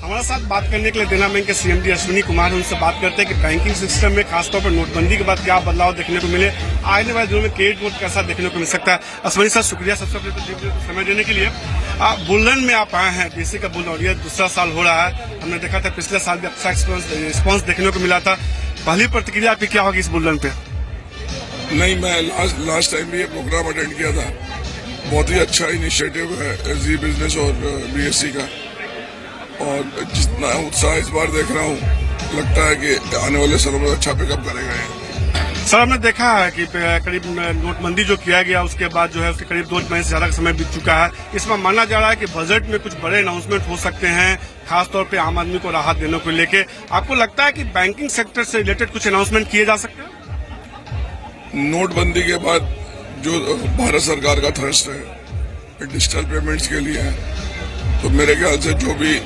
हमारे साथ बात करने के लिए देना बैंक के सीएमडी अश्विनी कुमार हैं। उनसे बात करते हैं कि बैंकिंग सिस्टम में खासतौर पर नोटबंदी के बाद क्या बदलाव देखने को मिले, आने वाले दिनों में क्रेडिट नोट कैसा देखने को मिल सकता है। अश्विनी सर, शुक्रिया सबसे पहले तो समय देने के लिए। बुलरन में आप आए हैं, डीसी का बुलरन, और ये दूसरा साल हो रहा है। हमने देखा था पिछले साल भी अच्छा रिस्पॉन्स देखने को मिला था। पहली प्रतिक्रिया आपकी क्या होगी इस बुलरन पे? नहीं, मैं लास्ट टाइम भी ये प्रोग्राम अटेंड किया था। बहुत ही अच्छा इनिशिएटिव है जी बिजनेस और बीएससी का, और जितना उत्साह इस बार देख रहा हूँ, लगता है कि आने वाले सालों में अच्छा पिकअप करेगा। सर, हमने देखा है कि करीब नोटबंदी जो किया गया उसके बाद जो है उसके करीब 2 महीने से ज्यादा का समय बीत चुका है। इसमें माना जा रहा है कि बजट में कुछ बड़े अनाउंसमेंट हो सकते हैं, खासतौर पे आम आदमी को राहत देने को लेके। आपको लगता है कि बैंकिंग सेक्टर से रिलेटेड कुछ अनाउंसमेंट किए जा सकते हैं? नोटबंदी के बाद जो भारत सरकार का थ्रस्ट है डिजिटल पेमेंट्स के लिए है, तो मेरे ख्याल से जो भी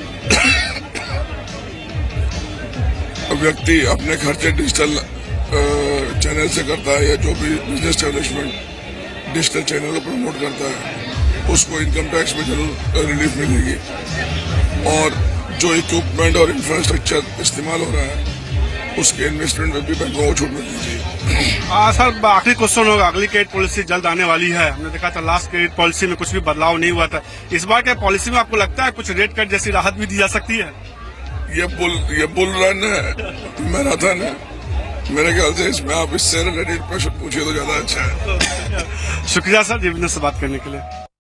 व्यक्ति अपने खर्चे डिजिटल चैनल से करता है, या जो भी बिजनेस एस्टेब्लिशमेंट डिजिटल चैनल को प्रमोट करता है, उसको इनकम टैक्स में जरूर रिलीफ मिलेगी। और जो इक्विपमेंट और इंफ्रास्ट्रक्चर इस्तेमाल हो रहा है, उसके इन्वेस्टमेंट में भी बैंकों को छूट मिलनी चाहिए। सर, आखिरी क्वेश्चन होगा, अगली क्रेडिट पॉलिसी जल्द आने वाली है। हमने देखा था लास्ट क्रेडिट पॉलिसी में कुछ भी बदलाव नहीं हुआ था। इस बार के पॉलिसी में आपको लगता है कुछ रेट कट जैसी राहत भी दी जा सकती है? ये बुल रन है, मैराथन है। मेरे ख्याल से इसमें आप इससे रिलेटेड प्रश्न पूछिए तो ज्यादा अच्छा है। शुक्रिया सर, जी बिजनेस से बात करने के लिए।